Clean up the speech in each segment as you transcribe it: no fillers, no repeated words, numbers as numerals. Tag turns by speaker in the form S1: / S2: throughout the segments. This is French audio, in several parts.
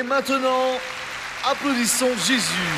S1: maintenant, applaudissons Jésus.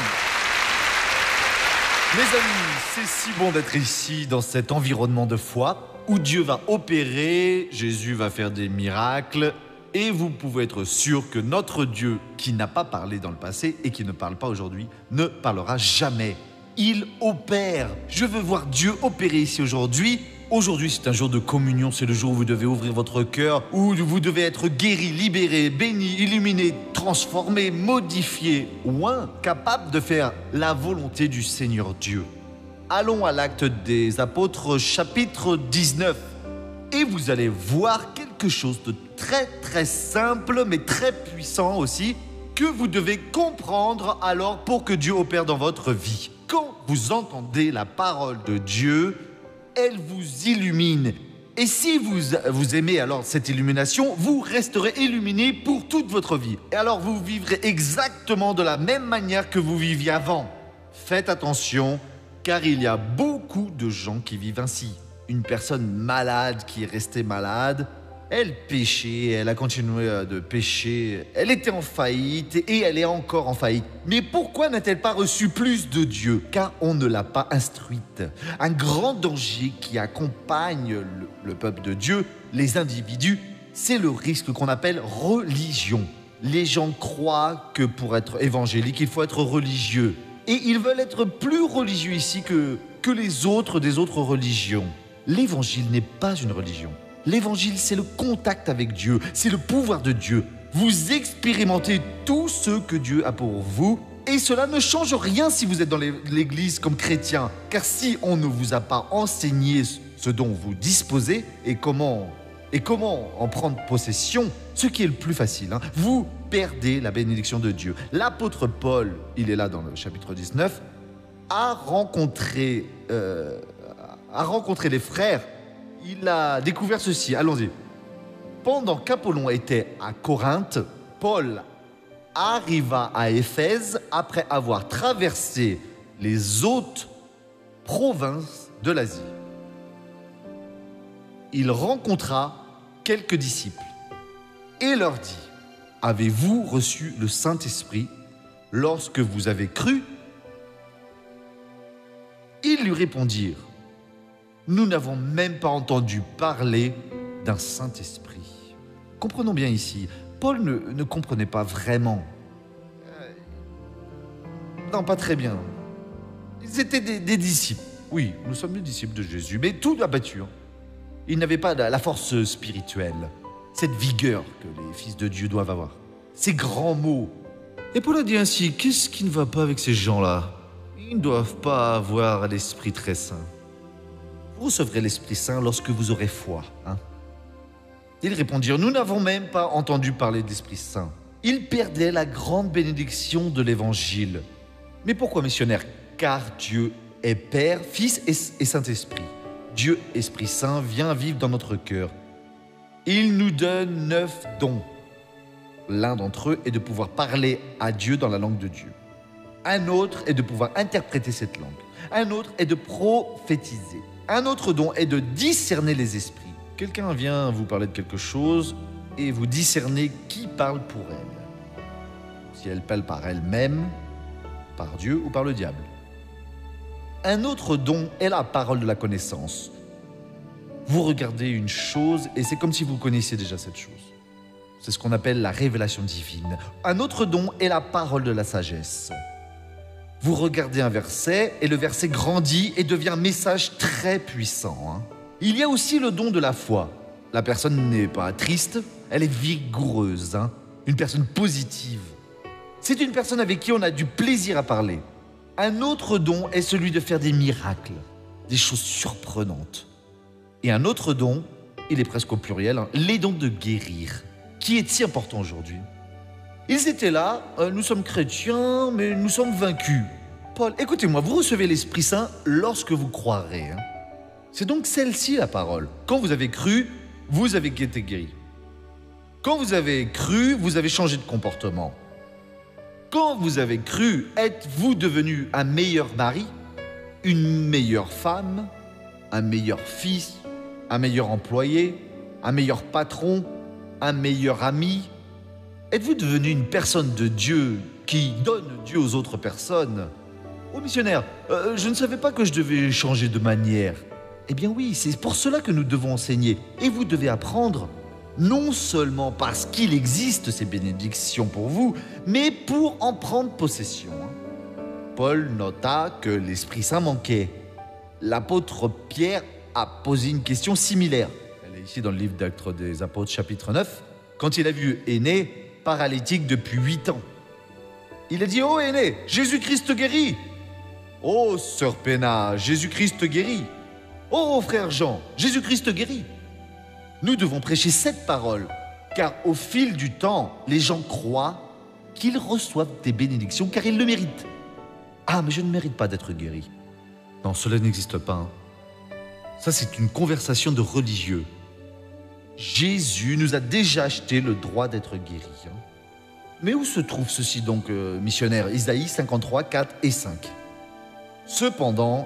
S1: Mes amis, c'est si bon d'être ici, dans cet environnement de foi, où Dieu va opérer, Jésus va faire des miracles, et vous pouvez être sûr que notre Dieu, qui n'a pas parlé dans le passé et qui ne parle pas aujourd'hui, ne parlera jamais. Il opère. Je veux voir Dieu opérer ici aujourd'hui. Aujourd'hui, c'est un jour de communion, c'est le jour où vous devez ouvrir votre cœur, où vous devez être guéri, libéré, béni, illuminé, transformé, modifié, ou capable de faire la volonté du Seigneur Dieu. Allons à l'Acte des Apôtres, chapitre 19, et vous allez voir quelque chose de très très simple, mais très puissant aussi, que vous devez comprendre alors pour que Dieu opère dans votre vie. Quand vous entendez la parole de Dieu, elle vous illumine. Et si vous aimez alors cette illumination, vous resterez illuminé pour toute votre vie. Et alors vous vivrez exactement de la même manière que vous viviez avant. Faites attention, car il y a beaucoup de gens qui vivent ainsi. Une personne malade qui est restée malade, elle péchait, elle a continué de pécher, elle était en faillite et elle est encore en faillite. Mais pourquoi n'a-t-elle pas reçu plus de Dieu? Car on ne l'a pas instruite. Un grand danger qui accompagne le peuple de Dieu, les individus, c'est le risque qu'on appelle religion. Les gens croient que pour être évangélique, il faut être religieux. Et ils veulent être plus religieux ici que les autres des autres religions. L'évangile n'est pas une religion. L'évangile, c'est le contact avec Dieu, c'est le pouvoir de Dieu. Vous expérimentez tout ce que Dieu a pour vous et cela ne change rien si vous êtes dans l'église comme chrétien. Car si on ne vous a pas enseigné ce dont vous disposez et comment en prendre possession, ce qui est le plus facile, vous perdez la bénédiction de Dieu. L'apôtre Paul, il est là dans le chapitre 19, a rencontré les frères. Il a découvert ceci, allons-y. Pendant qu'Apollon était à Corinthe, Paul arriva à Éphèse après avoir traversé les hautes provinces de l'Asie. Il rencontra quelques disciples et leur dit : « Avez-vous reçu le Saint-Esprit lorsque vous avez cru ?» Ils lui répondirent : « Nous n'avons même pas entendu parler d'un Saint-Esprit. » Comprenons bien ici, Paul ne comprenait pas vraiment. Non, pas très bien. Ils étaient des disciples. Oui, nous sommes des disciples de Jésus, mais tout abattu. Ils n'avaient pas la force spirituelle, cette vigueur que les fils de Dieu doivent avoir, ces grands mots. Et Paul a dit ainsi : « Qu'est-ce qui ne va pas avec ces gens-là ? Ils ne doivent pas avoir l'Esprit très saint. » Vous recevrez l'Esprit Saint lorsque vous aurez foi. Ils répondirent : « Nous n'avons même pas entendu parler de l'Esprit Saint. » Ils perdaient la grande bénédiction de l'Évangile. Mais pourquoi missionnaire ? Car Dieu est Père, Fils et Saint-Esprit. Dieu, Esprit Saint, vient vivre dans notre cœur. Il nous donne 9 dons. L'un d'entre eux est de pouvoir parler à Dieu dans la langue de Dieu. Un autre est de pouvoir interpréter cette langue. Un autre est de prophétiser. Un autre don est de discerner les esprits. Quelqu'un vient vous parler de quelque chose et vous discernez qui parle pour elle. Si elle parle par elle-même, par Dieu ou par le diable. Un autre don est la parole de la connaissance. Vous regardez une chose et c'est comme si vous connaissiez déjà cette chose. C'est ce qu'on appelle la révélation divine. Un autre don est la parole de la sagesse. Vous regardez un verset et le verset grandit et devient un message très puissant. Il y a aussi le don de la foi. La personne n'est pas triste, elle est vigoureuse, une personne positive. C'est une personne avec qui on a du plaisir à parler. Un autre don est celui de faire des miracles, des choses surprenantes. Et un autre don, il est presque au pluriel, les dons de guérir, qui est si important aujourd'hui. Ils étaient là, nous sommes chrétiens, mais nous sommes vaincus. Paul, écoutez-moi, vous recevez l'Esprit Saint lorsque vous croirez. C'est donc celle-ci la parole. Quand vous avez cru, vous avez été guéri. Quand vous avez cru, vous avez changé de comportement. Quand vous avez cru, êtes-vous devenu un meilleur mari, une meilleure femme, un meilleur fils, un meilleur employé, un meilleur patron, un meilleur ami, Êtes-vous devenu une personne de Dieu qui donne Dieu aux autres personnes? Oh missionnaire, je ne savais pas que je devais changer de manière. Eh bien oui, c'est pour cela que nous devons enseigner. Et vous devez apprendre, non seulement parce qu'il existe ces bénédictions pour vous, mais pour en prendre possession. Paul nota que l'Esprit Saint manquait. L'apôtre Pierre a posé une question similaire. Elle est ici dans le livre d'Actes des Apôtres, chapitre 9, quand il a vu Énée, paralytique depuis 8 ans. Il a dit « Oh Énée, Jésus-Christ guérit !»« Oh sœur Péna, Jésus-Christ guérit !»« Oh frère Jean, Jésus-Christ guérit !» Nous devons prêcher cette parole, car au fil du temps, les gens croient qu'ils reçoivent des bénédictions car ils le méritent. Ah, mais je ne mérite pas d'être guéri. Non, cela n'existe pas. Hein. Ça, c'est une conversation de religieux. Jésus nous a déjà acheté le droit d'être guéri. Hein. Mais où se trouve ceci donc, missionnaire? Isaïe 53, 4 et 5. Cependant,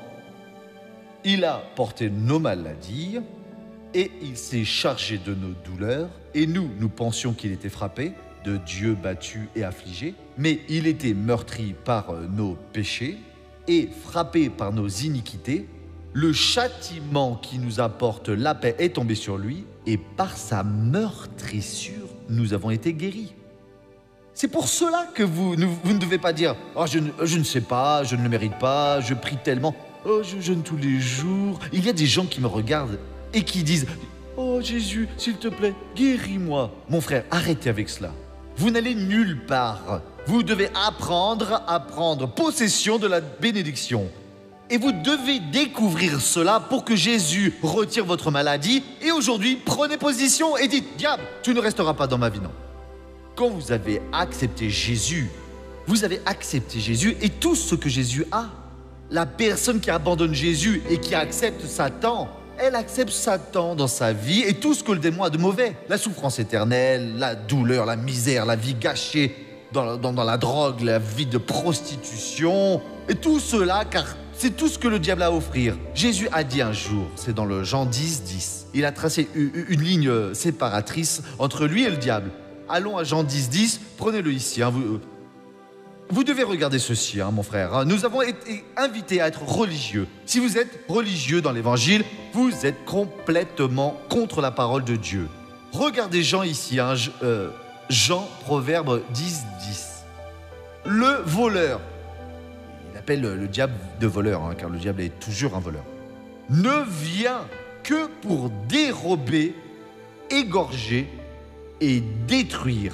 S1: il a porté nos maladies et il s'est chargé de nos douleurs. Et nous pensions qu'il était frappé, de Dieu battu et affligé. Mais il était meurtri par nos péchés et frappé par nos iniquités. Le châtiment qui nous apporte la paix est tombé sur lui. Et par sa meurtrissure, nous avons été guéris. C'est pour cela que vous ne devez pas dire « Oh, je ne sais pas, je ne le mérite pas, je prie tellement. Oh, je jeûne tous les jours. » Il y a des gens qui me regardent et qui disent « Oh Jésus, s'il te plaît, guéris-moi. » Mon frère, arrêtez avec cela. Vous n'allez nulle part. Vous devez apprendre à prendre possession de la bénédiction. Et vous devez découvrir cela pour que Jésus retire votre maladie. Et aujourd'hui, prenez position et dites « Diable, tu ne resteras pas dans ma vie, non. » Quand vous avez accepté Jésus, vous avez accepté Jésus et tout ce que Jésus a. La personne qui abandonne Jésus et qui accepte Satan, elle accepte Satan dans sa vie et tout ce que le démon a de mauvais. La souffrance éternelle, la douleur, la misère, la vie gâchée dans la drogue, la vie de prostitution. Et tout cela, car c'est tout ce que le diable a à offrir. Jésus a dit un jour, c'est dans le Jean 10, 10. Il a tracé une ligne séparatrice entre lui et le diable. Allons à Jean 10, 10, prenez-le ici. Hein, vous devez regarder ceci, hein, mon frère. Nous avons été invités à être religieux. Si vous êtes religieux dans l'Évangile, vous êtes complètement contre la parole de Dieu. Regardez Jean ici, hein, Jean, Proverbe 10, 10. Le voleur, il appelle le diable de voleur, hein, car le diable est toujours un voleur, ne vient que pour dérober, égorger et détruire.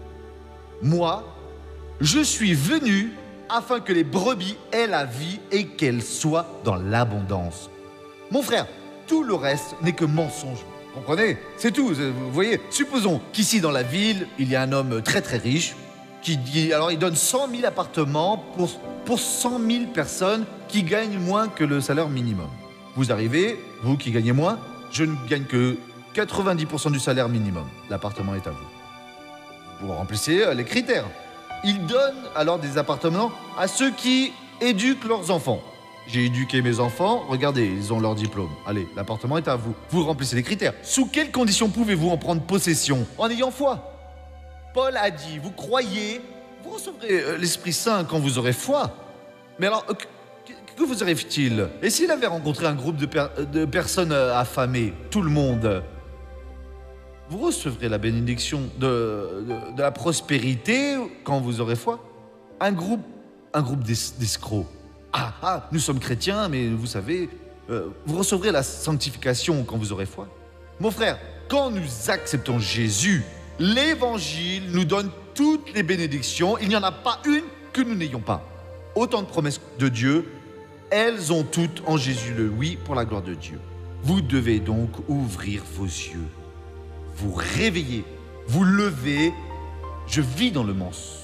S1: Moi, je suis venu afin que les brebis aient la vie et qu'elles soient dans l'abondance. Mon frère, tout le reste n'est que mensonge. Comprenez? C'est tout. Vous voyez, supposons qu'ici dans la ville, il y a un homme très très riche qui dit, alors il donne 100 000 appartements pour 100 000 personnes qui gagnent moins que le salaire minimum. Vous arrivez, vous qui gagnez moins, je ne gagne que 90% du salaire minimum. L'appartement est à vous. Vous remplissez les critères. Il donne alors des appartements à ceux qui éduquent leurs enfants. J'ai éduqué mes enfants, regardez, ils ont leur diplôme. Allez, l'appartement est à vous. Vous remplissez les critères. Sous quelles conditions pouvez-vous en prendre possession? En ayant foi. Paul a dit, vous croyez, vous recevrez l'Esprit Saint quand vous aurez foi. Mais alors, que vous arrive-t-il? Et s'il avait rencontré un groupe de personnes affamées, tout le monde, vous recevrez la bénédiction de la prospérité quand vous aurez foi. Un groupe d'escrocs. Nous sommes chrétiens, mais vous savez, vous recevrez la sanctification quand vous aurez foi. Mon frère, quand nous acceptons Jésus, l'Évangile nous donne toutes les bénédictions. Il n'y en a pas une que nous n'ayons pas. Autant de promesses de Dieu, elles ont toutes en Jésus le oui pour la gloire de Dieu. Vous devez donc ouvrir vos yeux. Vous réveillez, vous levez. Je vis dans le mensonge.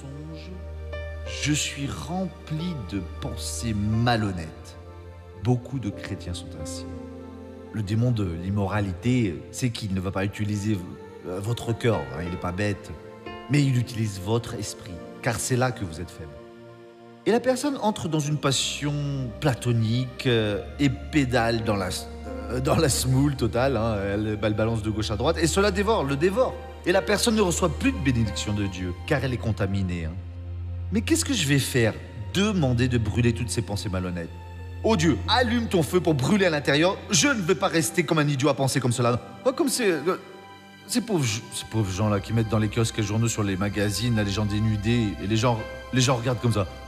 S1: Je suis rempli de pensées malhonnêtes. Beaucoup de chrétiens sont ainsi. Le démon de l'immoralité, c'est qu'il ne va pas utiliser votre cœur, hein, il n'est pas bête, mais il utilise votre esprit, car c'est là que vous êtes faible. Et la personne entre dans une passion platonique et pédale dans dans la semoule totale, hein, elle balance de gauche à droite, et cela le dévore. Et la personne ne reçoit plus de bénédiction de Dieu, car elle est contaminée. Hein. Mais qu'est-ce que je vais faire? Demander de brûler toutes ces pensées malhonnêtes. Oh Dieu, allume ton feu pour brûler à l'intérieur. Je ne veux pas rester comme un idiot à penser comme cela. Oh, comme ces pauvres gens-là qui mettent dans les kiosques et journaux sur les magazines, là, les gens dénudés, et les gens regardent comme ça.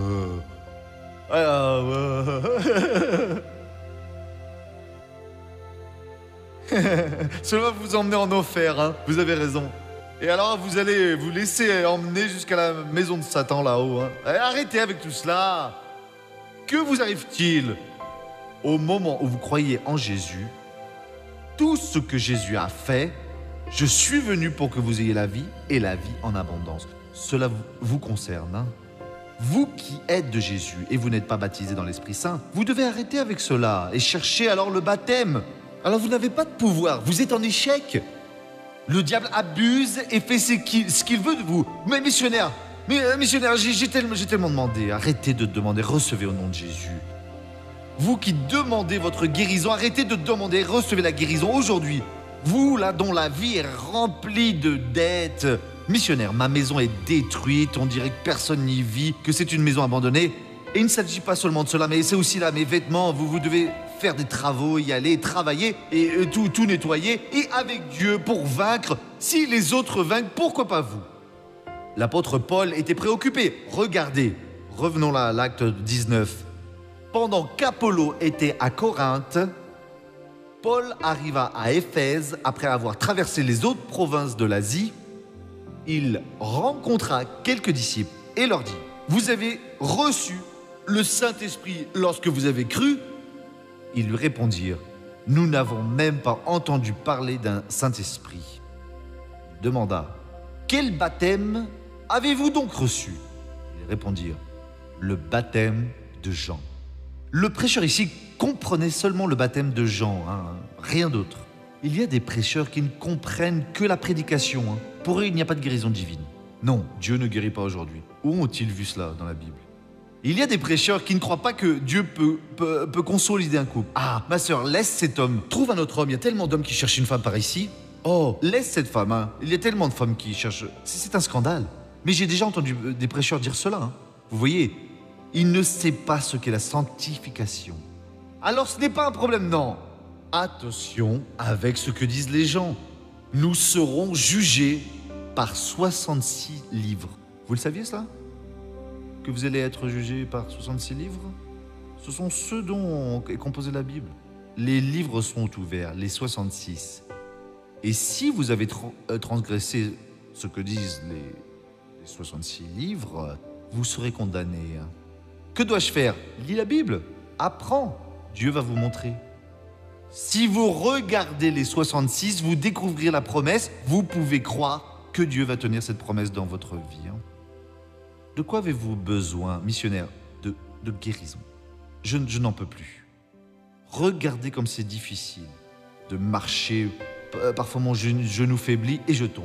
S1: Cela va vous emmener en enfer, hein. Vous avez raison. Et alors, vous allez vous laisser emmener jusqu'à la maison de Satan là-haut. Hein. Arrêtez avec tout cela. Que vous arrive-t-il? Au moment où vous croyez en Jésus, tout ce que Jésus a fait, je suis venu pour que vous ayez la vie et la vie en abondance. Cela vous concerne. Hein. Vous qui êtes de Jésus et vous n'êtes pas baptisé dans l'Esprit Saint, vous devez arrêter avec cela et chercher alors le baptême. Alors vous n'avez pas de pouvoir, vous êtes en échec. Le diable abuse et fait ce qu'il veut de vous. Mais missionnaire, j'ai tellement demandé. Arrêtez de demander, recevez au nom de Jésus. Vous qui demandez votre guérison, arrêtez de demander, recevez la guérison aujourd'hui. Vous là dont la vie est remplie de dettes. Missionnaire, ma maison est détruite, on dirait que personne n'y vit, que c'est une maison abandonnée. Et il ne s'agit pas seulement de cela, mais c'est aussi là mes vêtements. Vous devez faire des travaux, y aller, travailler et tout nettoyer. Et avec Dieu pour vaincre. Si les autres vainquent, pourquoi pas vous? L'apôtre Paul était préoccupé. Regardez, revenons là à l'acte 19. Pendant qu'Apollo était à Corinthe, Paul arriva à Éphèse après avoir traversé les autres provinces de l'Asie. Il rencontra quelques disciples et leur dit: vous avez reçu le Saint-Esprit lorsque vous avez cru? Ils lui répondirent: nous n'avons même pas entendu parler d'un Saint-Esprit. Il demanda: quel baptême avez-vous donc reçu? Ils répondirent: le baptême de Jean. Le prêcheur ici comprenait seulement le baptême de Jean, hein, rien d'autre. Il y a des prêcheurs qui ne comprennent que la prédication. Hein. Pour eux, il n'y a pas de guérison divine. Non, Dieu ne guérit pas aujourd'hui. Où ont-ils vu cela dans la Bible? Il y a des prêcheurs qui ne croient pas que Dieu peut consolider un couple. Ah, ma sœur, laisse cet homme. Trouve un autre homme. Il y a tellement d'hommes qui cherchent une femme par ici. Oh, laisse cette femme. Hein. Il y a tellement de femmes qui cherchent. C'est un scandale. Mais j'ai déjà entendu des prêcheurs dire cela. Hein. Vous voyez, il ne sait pas ce qu'est la sanctification. Alors ce n'est pas un problème, non. Attention avec ce que disent les gens. Nous serons jugés par 66 livres. Vous le saviez cela? Que vous allez être jugés par 66 livres? Ce sont ceux dont est composée la Bible. Les livres sont ouverts, les 66. Et si vous avez transgressé ce que disent les 66 livres, vous serez condamné. Que dois-je faire? Lis la Bible, apprends. Dieu va vous montrer. Si vous regardez les 66, vous découvrirez la promesse. Vous pouvez croire que Dieu va tenir cette promesse dans votre vie. De quoi avez-vous besoin, missionnaire? De guérison. Je n'en peux plus. Regardez comme c'est difficile de marcher. Parfois mon genou faiblit et je tombe.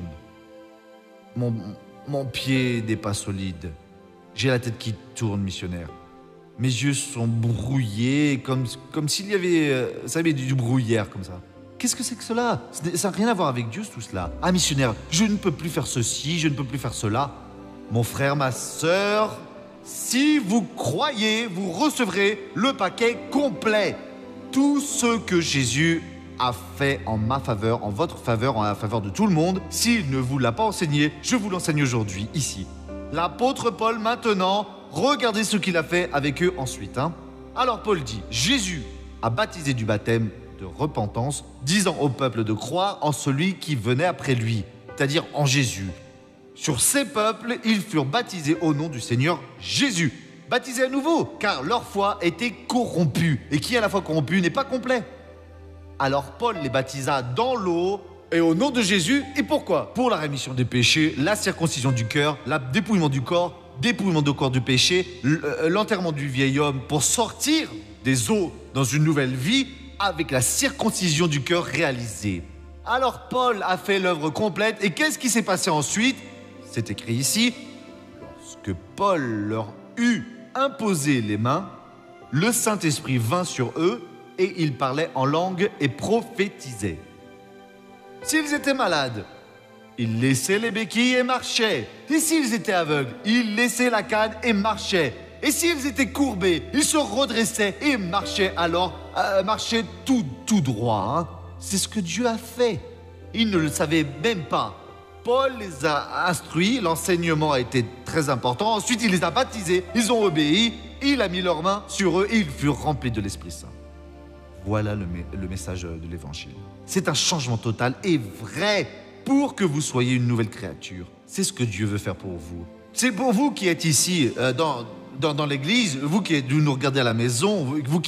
S1: Mon pied n'est pas solide. J'ai la tête qui tourne, missionnaire. Mes yeux sont brouillés, comme s'il y avait, vous savez, du brouillard comme ça. Qu'est-ce que c'est que cela? Ça n'a rien à voir avec Dieu, tout cela. Ah, missionnaire, je ne peux plus faire ceci, je ne peux plus faire cela. Mon frère, ma sœur, si vous croyez, vous recevrez le paquet complet. Tout ce que Jésus a fait en ma faveur, en votre faveur, en la faveur de tout le monde, s'il ne vous l'a pas enseigné, je vous l'enseigne aujourd'hui, ici. L'apôtre Paul, maintenant, regardez ce qu'il a fait avec eux ensuite. Hein. Alors Paul dit, Jésus a baptisé du baptême de repentance, disant au peuple de croire en celui qui venait après lui, c'est-à-dire en Jésus. Sur ces peuples, ils furent baptisés au nom du Seigneur Jésus. Baptisés à nouveau, car leur foi était corrompue. Et qui est à la fois corrompu n'est pas complet. Alors Paul les baptisa dans l'eau et au nom de Jésus. Et pourquoi? Pour la rémission des péchés, la circoncision du cœur, le dépouillement du corps, dépouillement du corps du péché, l'enterrement du vieil homme pour sortir des eaux dans une nouvelle vie avec la circoncision du cœur réalisée. Alors Paul a fait l'œuvre complète et qu'est-ce qui s'est passé ensuite? C'est écrit ici, lorsque Paul leur eut imposé les mains, le Saint-Esprit vint sur eux et ils parlaient en langue et prophétisaient. S'ils étaient malades, ils laissaient les béquilles et marchaient. Et s'ils étaient aveugles, ils laissaient la canne et marchaient. Et s'ils étaient courbés, ils se redressaient et marchaient marchaient tout droit. Hein. C'est ce que Dieu a fait. Ils ne le savaient même pas. Paul les a instruits, l'enseignement a été très important. Ensuite, il les a baptisés, ils ont obéi, il a mis leurs mains sur eux et ils furent remplis de l'Esprit Saint. Voilà le message de l'Évangile. C'est un changement total et vrai pour que vous soyez une nouvelle créature. C'est ce que Dieu veut faire pour vous. C'est pour vous qui êtes ici dans l'église, vous qui nous regardez à la maison, vous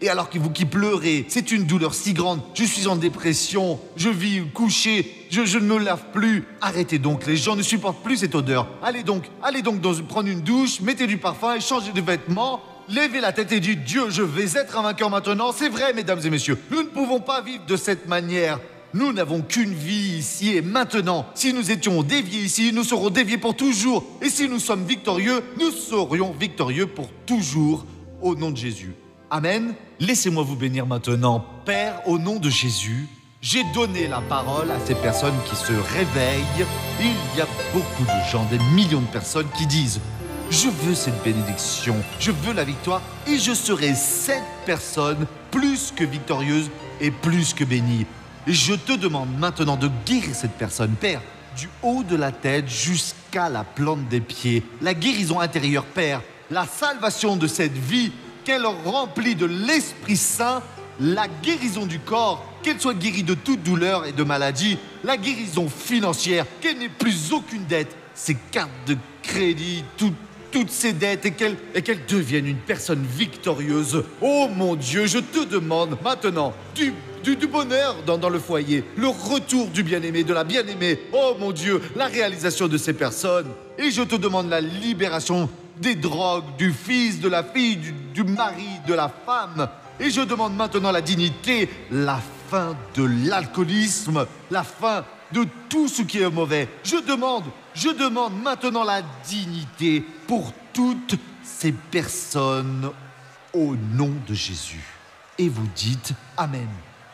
S1: qui pleurez, c'est une douleur si grande, je suis en dépression, je vis couché, je ne me lave plus. Arrêtez donc, les gens ne supportent plus cette odeur. Allez donc prendre une douche, mettez du parfum et changez de vêtements. Levez la tête et dites, Dieu, je vais être un vainqueur maintenant. C'est vrai, mesdames et messieurs, nous ne pouvons pas vivre de cette manière. Nous n'avons qu'une vie ici et maintenant. Si nous étions déviés ici, nous serons déviés pour toujours. Et si nous sommes victorieux, nous serions victorieux pour toujours au nom de Jésus. Amen. Laissez-moi vous bénir maintenant. Père, au nom de Jésus, j'ai donné la parole à ces personnes qui se réveillent. Il y a beaucoup de gens, des millions de personnes qui disent « Je veux cette bénédiction, je veux la victoire et je serai cette personne plus que victorieuse et plus que bénie. » Je te demande maintenant de guérir cette personne, Père, du haut de la tête jusqu'à la plante des pieds. La guérison intérieure, Père, la salvation de cette vie, qu'elle remplit de l'Esprit Saint, la guérison du corps, qu'elle soit guérie de toute douleur et de maladie, la guérison financière, qu'elle n'ait plus aucune dette, ses cartes de crédit, toutes ses dettes et qu'elle devienne une personne victorieuse. Oh mon Dieu, je te demande maintenant du bonheur dans le foyer, le retour du bien-aimé, de la bien-aimée. Oh mon Dieu, la réalisation de ces personnes. Et je te demande la libération des drogues, du fils, de la fille, du mari, de la femme. Et je demande maintenant la dignité, la fin de l'alcoolisme, la fin de tout ce qui est mauvais. Je demande maintenant la dignité pour toutes ces personnes au nom de Jésus. Et vous dites Amen.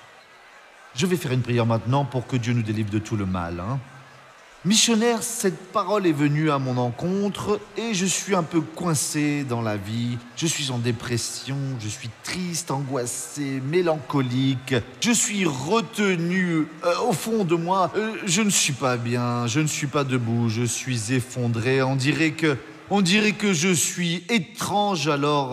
S1: Je vais faire une prière maintenant pour que Dieu nous délivre de tout le mal. Missionnaire, cette parole est venue à mon encontre et je suis un peu coincé dans la vie. Je suis en dépression, je suis triste, angoissé, mélancolique. Je suis retenu au fond de moi. Je ne suis pas bien, je ne suis pas debout, je suis effondré. On dirait que je suis étrange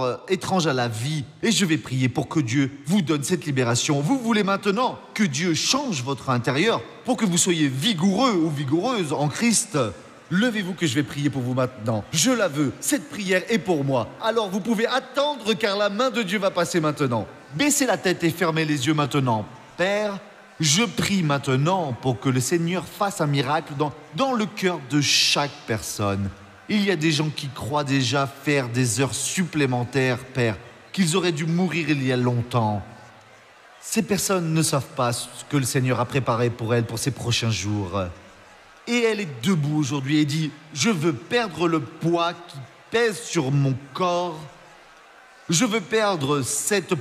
S1: à la vie. Et je vais prier pour que Dieu vous donne cette libération. Vous voulez maintenant que Dieu change votre intérieur pour que vous soyez vigoureux ou vigoureuse en Christ. Levez-vous que je vais prier pour vous maintenant. Je la veux. Cette prière est pour moi. Alors vous pouvez attendre car la main de Dieu va passer maintenant. Baissez la tête et fermez les yeux maintenant. Père, je prie maintenant pour que le Seigneur fasse un miracle dans le cœur de chaque personne. Il y a des gens qui croient déjà faire des heures supplémentaires, Père, qu'ils auraient dû mourir il y a longtemps. Ces personnes ne savent pas ce que le Seigneur a préparé pour elles pour ces prochains jours. Et elle est debout aujourd'hui et dit « Je veux perdre le poids qui pèse sur mon corps. Je veux perdre cette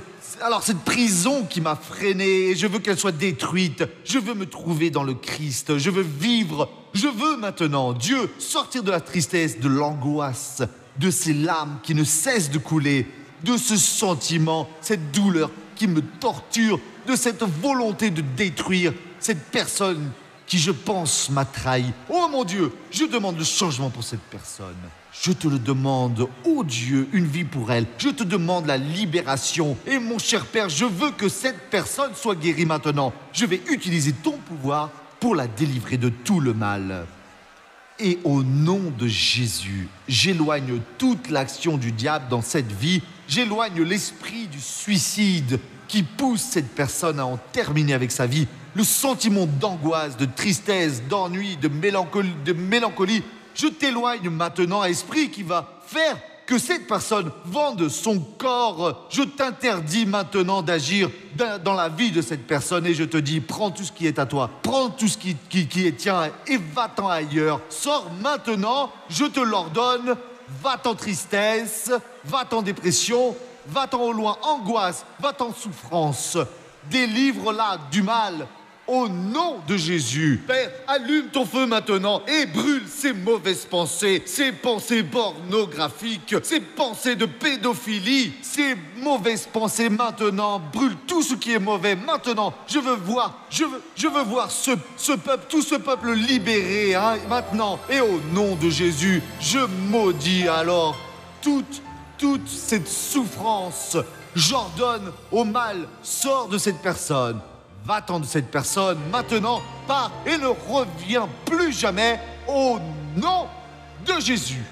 S1: prison qui m'a freiné. Je veux qu'elle soit détruite. Je veux me trouver dans le Christ. Je veux vivre. Je veux maintenant, Dieu, sortir de la tristesse, de l'angoisse, de ces larmes qui ne cessent de couler, de ce sentiment, cette douleur qui me torture, de cette volonté de détruire cette personne qui, je pense, m'a trahi. Oh mon Dieu, je demande le changement pour cette personne. Je te le demande, oh Dieu, une vie pour elle. Je te demande la libération. Et mon cher Père, je veux que cette personne soit guérie maintenant. Je vais utiliser ton pouvoir pour la délivrer de tout le mal. Et au nom de Jésus, j'éloigne toute l'action du diable dans cette vie. J'éloigne l'esprit du suicide qui pousse cette personne à en terminer avec sa vie. Le sentiment d'angoisse, de tristesse, d'ennui, de mélancolie. Je t'éloigne maintenant, esprit qui va faire que cette personne vende son corps. Je t'interdis maintenant d'agir dans la vie de cette personne et je te dis, prends tout ce qui est à toi, prends tout ce qui est tien et va-t'en ailleurs. Sors maintenant, je te l'ordonne, va-t'en tristesse, va-t'en dépression va-t'en au loin, angoisse, va-t'en souffrance. Délivre-la du mal. Au nom de Jésus, Père, allume ton feu maintenant et brûle ces mauvaises pensées, ces pensées pornographiques, ces pensées de pédophilie, ces mauvaises pensées maintenant. Brûle tout ce qui est mauvais maintenant. Je veux voir ce peuple, tout ce peuple libéré maintenant. Et au nom de Jésus, je maudis alors toute cette souffrance. J'ordonne au mal, sors de cette personne. Va-t'en de cette personne maintenant, pars et ne reviens plus jamais au nom de Jésus.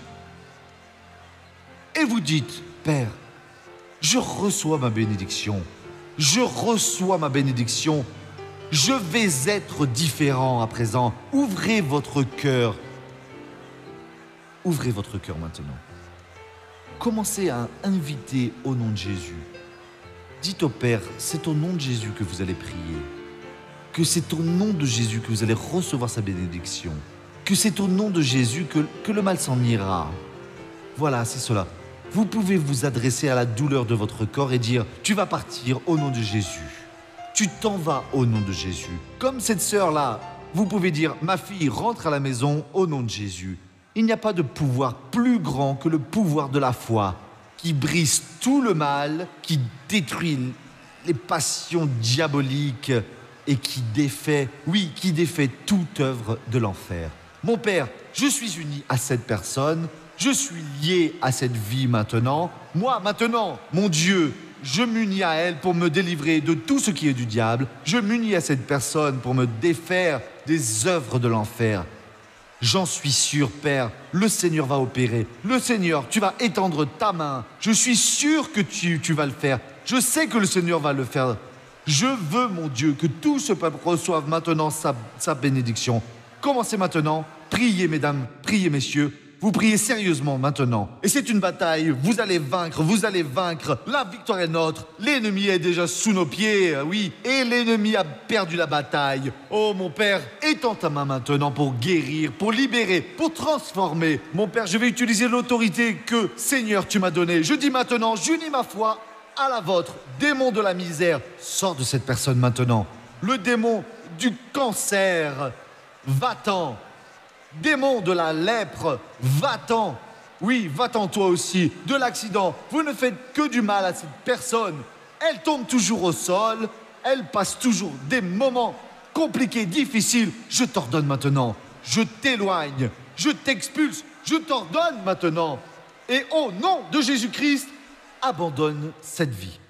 S1: Et vous dites, Père, je reçois ma bénédiction. Je reçois ma bénédiction. Je vais être différent à présent. Ouvrez votre cœur. Ouvrez votre cœur maintenant. Commencez à inviter au nom de Jésus. Dites au Père, c'est au nom de Jésus que vous allez prier. Que c'est au nom de Jésus que vous allez recevoir sa bénédiction. Que c'est au nom de Jésus que le mal s'en ira. Voilà, c'est cela. Vous pouvez vous adresser à la douleur de votre corps et dire, tu vas partir au nom de Jésus. Tu t'en vas au nom de Jésus. Comme cette sœur-là, vous pouvez dire, ma fille rentre à la maison au nom de Jésus. Il n'y a pas de pouvoir plus grand que le pouvoir de la foi, qui brise tout le mal, qui détruit les passions diaboliques et qui défait toute œuvre de l'enfer. Mon Père, je suis uni à cette personne, je suis lié à cette vie maintenant. Moi, maintenant, mon Dieu, je m'unis à elle pour me délivrer de tout ce qui est du diable. Je m'unis à cette personne pour me défaire des œuvres de l'enfer. J'en suis sûr, Père, le Seigneur va opérer. Le Seigneur, tu vas étendre ta main. Je suis sûr que tu vas le faire. Je sais que le Seigneur va le faire. Je veux, mon Dieu, que tout ce peuple reçoive maintenant sa bénédiction. Commencez maintenant. Priez, mesdames, priez, messieurs. Vous priez sérieusement maintenant. Et c'est une bataille. Vous allez vaincre, vous allez vaincre. La victoire est nôtre. L'ennemi est déjà sous nos pieds, oui. Et l'ennemi a perdu la bataille. Oh, mon Père, étends ta main maintenant pour guérir, pour libérer, pour transformer. Mon Père, je vais utiliser l'autorité que, Seigneur, tu m'as donnée. Je dis maintenant, j'unis ma foi à la vôtre. Démon de la misère, sors de cette personne maintenant. Le démon du cancer, va-t'en. Démon de la lèpre, va-t'en. Oui, va-t'en toi aussi. De l'accident, vous ne faites que du mal à cette personne. Elle tombe toujours au sol. Elle passe toujours des moments compliqués, difficiles. Je t'ordonne maintenant. Je t'éloigne. Je t'expulse. Je t'ordonne maintenant. Et au nom de Jésus-Christ, abandonne cette vie.